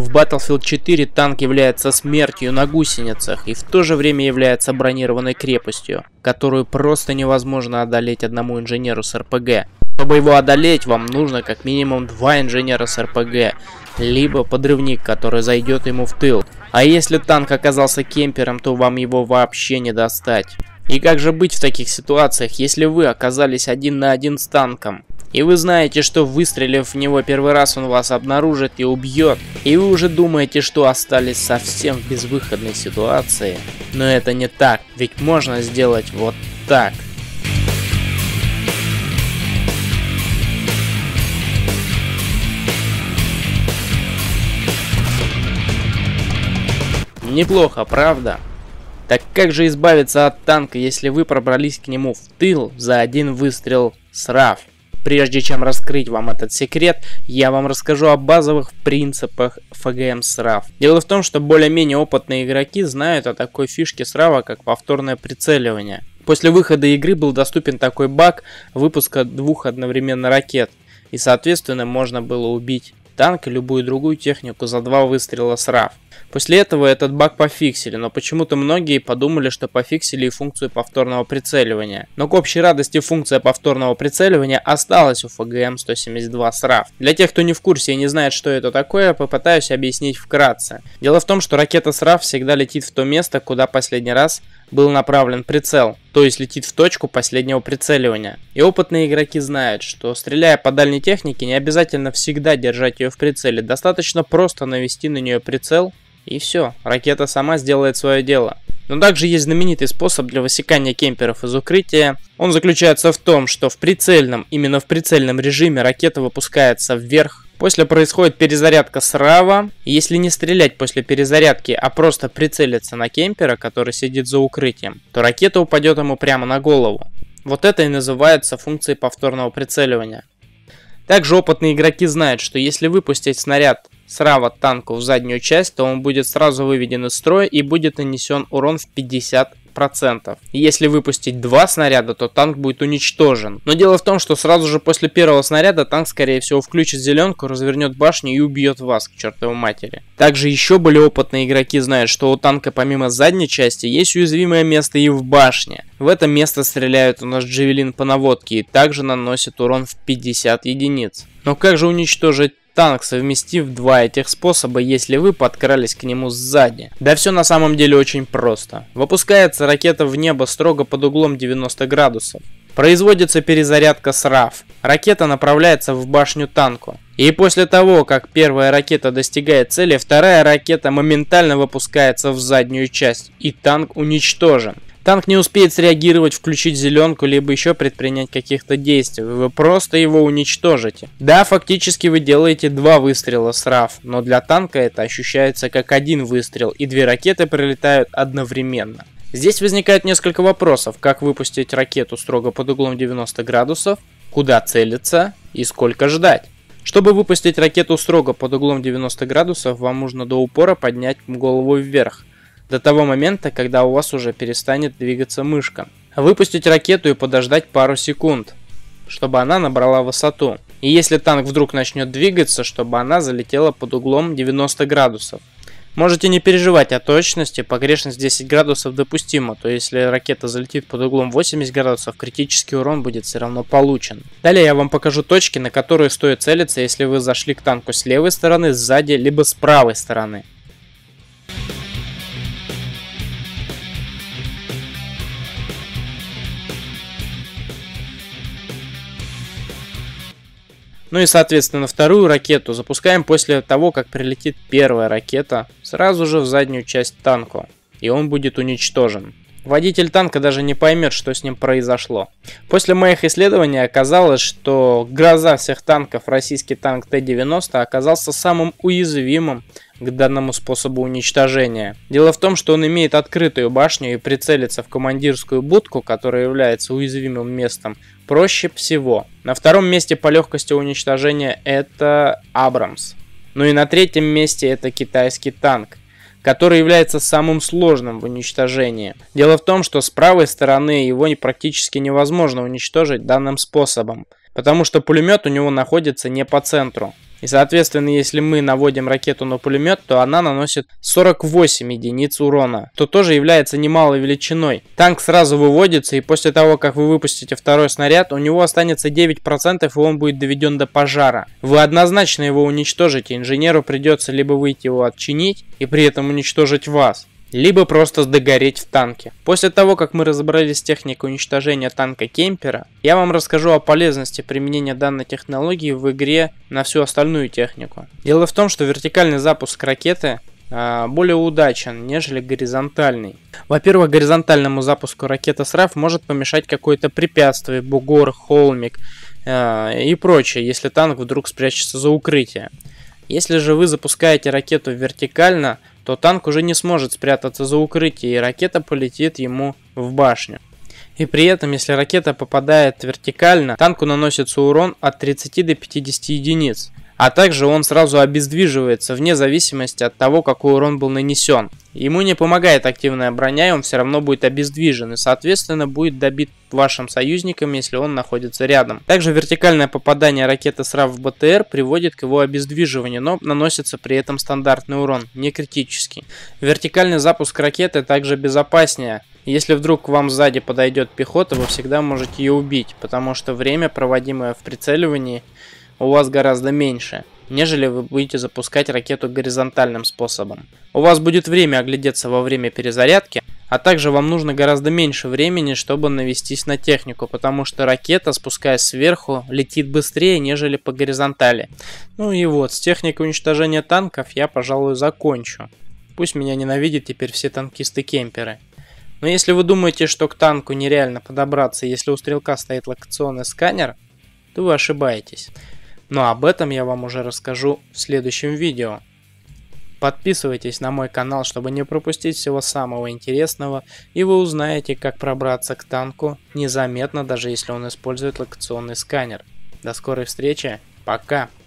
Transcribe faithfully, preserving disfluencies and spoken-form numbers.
В Battlefield четыре танк является смертью на гусеницах и в то же время является бронированной крепостью, которую просто невозможно одолеть одному инженеру с эр пэ гэ. Чтобы его одолеть, вам нужно как минимум два инженера с эр пэ гэ, либо подрывник, который зайдет ему в тыл. А если танк оказался кемпером, то вам его вообще не достать. И как же быть в таких ситуациях, если вы оказались один на один с танком? И вы знаете, что выстрелив в него первый раз, он вас обнаружит и убьет. И вы уже думаете, что остались совсем в безвыходной ситуации. Но это не так, ведь можно сделать вот так. Неплохо, правда? Так как же избавиться от танка, если вы пробрались к нему в тыл за один выстрел с РАФ? Прежде чем раскрыть вам этот секрет, я вам расскажу о базовых принципах эф гэ эм с РАФ. Дело в том, что более-менее опытные игроки знают о такой фишке с РАФа, как повторное прицеливание. После выхода игры был доступен такой баг выпуска двух одновременно ракет, и соответственно можно было убить танк и любую другую технику за два выстрела с РАФ. После этого этот баг пофиксили, но почему-то многие подумали, что пофиксили и функцию повторного прицеливания. Но к общей радости функция повторного прицеливания осталась у эф гэ эм сто семьдесят два с РАФ. Для тех, кто не в курсе и не знает, что это такое, я попытаюсь объяснить вкратце. Дело в том, что ракета с РАФ всегда летит в то место, куда последний раз был направлен прицел, то есть летит в точку последнего прицеливания. И опытные игроки знают, что стреляя по дальней технике, не обязательно всегда держать ее в прицеле, достаточно просто навести на нее прицел, и все, ракета сама сделает свое дело. Но также есть знаменитый способ для высекания кемперов из укрытия. Он заключается в том, что в прицельном, именно в прицельном режиме ракета выпускается вверх. После происходит перезарядка с РАВа. Если не стрелять после перезарядки, а просто прицелиться на кемпера, который сидит за укрытием, то ракета упадет ему прямо на голову. Вот это и называется функцией повторного прицеливания. Также опытные игроки знают, что если выпустить снаряд с РАВа танку в заднюю часть, то он будет сразу выведен из строя и будет нанесен урон в пятьдесят процентов. И если выпустить два снаряда, то танк будет уничтожен. Но дело в том, что сразу же после первого снаряда танк, скорее всего, включит зеленку, развернет башню и убьет вас к чертовой матери. Также еще более опытные игроки знают, что у танка помимо задней части есть уязвимое место и в башне. В это место стреляют у нас джавелин по наводке и также наносит урон в пятьдесят единиц. Но как же уничтожить танк, совместив два этих способа, если вы подкрались к нему сзади? Да все на самом деле очень просто. Выпускается ракета в небо строго под углом девяносто градусов. Производится перезарядка с РАФ. Ракета направляется в башню танку. И после того, как первая ракета достигает цели, вторая ракета моментально выпускается в заднюю часть, и танк уничтожен. Танк не успеет среагировать, включить зеленку, либо еще предпринять каких-то действий. Вы просто его уничтожите. Да, фактически вы делаете два выстрела с РАФ, но для танка это ощущается как один выстрел, и две ракеты прилетают одновременно. Здесь возникает несколько вопросов. Как выпустить ракету строго под углом девяносто градусов, куда целиться и сколько ждать. Чтобы выпустить ракету строго под углом девяносто градусов, вам нужно до упора поднять голову вверх. До того момента, когда у вас уже перестанет двигаться мышка. Выпустить ракету и подождать пару секунд, чтобы она набрала высоту. И если танк вдруг начнет двигаться, чтобы она залетела под углом девяносто градусов. Можете не переживать о точности, погрешность десять градусов допустима, то если ракета залетит под углом восемьдесят градусов, критический урон будет все равно получен. Далее я вам покажу точки, на которые стоит целиться, если вы зашли к танку с левой стороны, сзади, либо с правой стороны. Ну и соответственно вторую ракету запускаем после того, как прилетит первая ракета сразу же в заднюю часть танка, и он будет уничтожен. Водитель танка даже не поймет, что с ним произошло. После моих исследований оказалось, что гроза всех танков, российский танк Т девяносто, оказался самым уязвимым к данному способу уничтожения. Дело в том, что он имеет открытую башню, и прицелиться в командирскую будку, которая является уязвимым местом, проще всего. На втором месте по легкости уничтожения это Абрамс. Ну и на третьем месте это китайский танк, который является самым сложным в уничтожении. Дело в том, что с правой стороны его практически невозможно уничтожить данным способом, потому что пулемет у него находится не по центру. И соответственно, если мы наводим ракету на пулемет, то она наносит сорок восемь единиц урона, что тоже является немалой величиной. Танк сразу выводится, и после того, как вы выпустите второй снаряд, у него останется девять процентов, и он будет доведен до пожара. Вы однозначно его уничтожите, инженеру придется либо выйти его отчинить и при этом уничтожить вас, либо просто догореть в танке. После того, как мы разобрались с техникой уничтожения танка Кемпера, я вам расскажу о полезности применения данной технологии в игре на всю остальную технику. Дело в том, что вертикальный запуск ракеты э, более удачен, нежели горизонтальный. Во-первых, горизонтальному запуску ракеты СРАФ может помешать какое-то препятствие, бугор, холмик э, и прочее, если танк вдруг спрячется за укрытие. Если же вы запускаете ракету вертикально, то танк уже не сможет спрятаться за укрытие, и ракета полетит ему в башню. И при этом, если ракета попадает вертикально, танку наносится урон от тридцати до пятидесяти единиц. А также он сразу обездвиживается, вне зависимости от того, какой урон был нанесен. Ему не помогает активная броня, и он все равно будет обездвижен, и соответственно будет добит вашим союзникам, если он находится рядом. Также вертикальное попадание ракеты СРАФ в БТР приводит к его обездвиживанию, но наносится при этом стандартный урон, не критический. Вертикальный запуск ракеты также безопаснее. Если вдруг к вам сзади подойдет пехота, вы всегда можете ее убить, потому что время, проводимое в прицеливании, у вас гораздо меньше, нежели вы будете запускать ракету горизонтальным способом. У вас будет время оглядеться во время перезарядки, а также вам нужно гораздо меньше времени, чтобы навестись на технику, потому что ракета, спускаясь сверху, летит быстрее, нежели по горизонтали. Ну и вот, с техникой уничтожения танков я, пожалуй, закончу. Пусть меня ненавидят теперь все танкисты-кемперы. Но если вы думаете, что к танку нереально подобраться, если у стрелка стоит локационный сканер, то вы ошибаетесь. Но об этом я вам уже расскажу в следующем видео. Подписывайтесь на мой канал, чтобы не пропустить всего самого интересного, и вы узнаете, как пробраться к танку незаметно, даже если он использует локационный сканер. До скорой встречи, пока!